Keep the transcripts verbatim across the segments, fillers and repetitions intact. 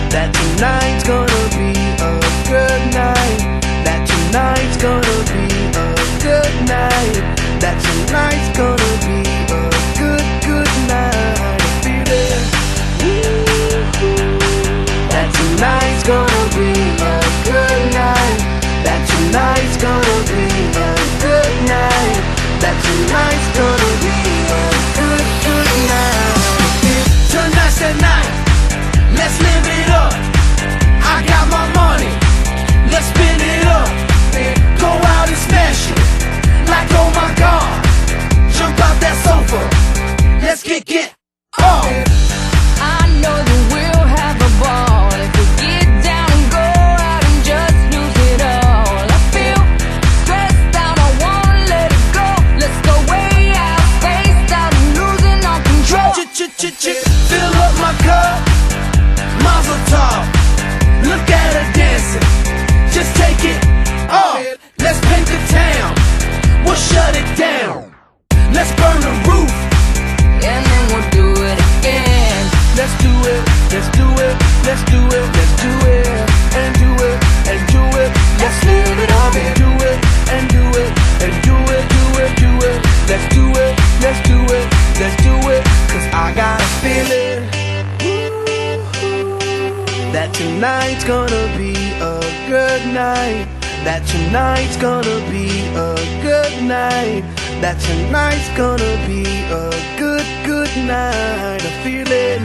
that tonight's gonna be a good night, that tonight's gonna be a good night, that tonight's gonna be a good, good night. I feel it. That tonight's gonna be a good night, that tonight's gonna be a good night, that tonight's gonna be a good, good night. Tonight's the night, let's live it up. I got my money, let's spin it up. Go out and smash it, like oh my God. Jump out that sofa, let's kick it off. I know that we'll have a ball if we get down and go out and just lose it all. I feel stressed out, I wanna let it go. Let's go way out, spaced out and losing all control. Ch-ch-ch-ch, fill up my cup, Mazel tov. Look at her dancing, just take it off. Let's paint the town, we'll shut it down. Let's burn the roof, and then we'll do it again. let's do it, let's do it, let's do it, let's do it, and do it, and do it. Let's live it up and do it, and do it, and do it, do it, do it. Let's do it, let's do it, let's do it. Cause I got a feeling that tonight's gonna be a good night, that tonight's gonna be a good night, that tonight's gonna be a good, good night. I feel it.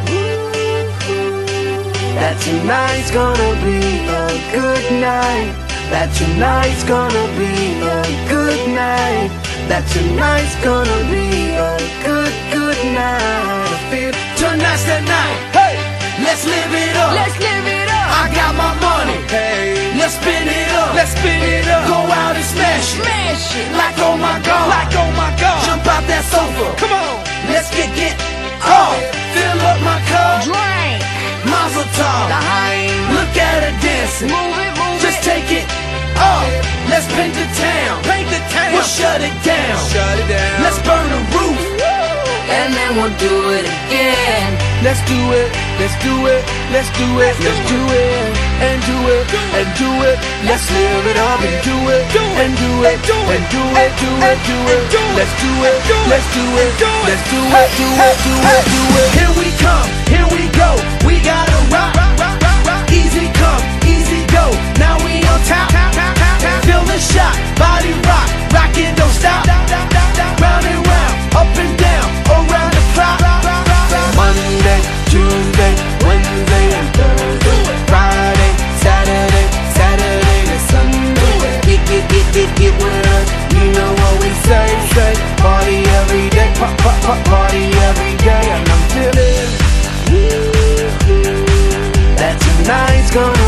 That tonight's gonna be a good night, that tonight's gonna be a good night, that tonight's gonna be a good, good night. I feel tonight's the night. Hey, let's live it up. Let's live it up. I got my money. Hey, let's spin it up. Let's spin it up. Go out and smash it. Smash it. Like oh my God. Like oh my God. Jump out that sofa. Come on. Let's get it off. Fill up my cup. Drink. Mazel tov. The high. Look at her dancing. Move it, move Just it. take it off. Let's paint the town. Paint the town. We'll shut it down. Shut it down. Let's burn the roof. And then we'll do it again. Let's do it, let's do it, let's do it, let's do it, and do it, and do it. Let's live it up and do it, and do it, and do it, do it, do it. Let's do it, let's do it, let's do it, do it, do it, do it. Here we come, here we go. We gotta rock, easy come, easy go. Now we on top, feel the shot, body rock, rock it, don't stop. Round and round, up and down, around the clock. Monday, Tuesday, Wednesday, and Thursday, Friday, Saturday, Saturday to Sunday. Get, get, get, get, get with us. You know what we say, say. Party every day, pop, pop, pop, party every day. And I'm feeling that tonight's gonna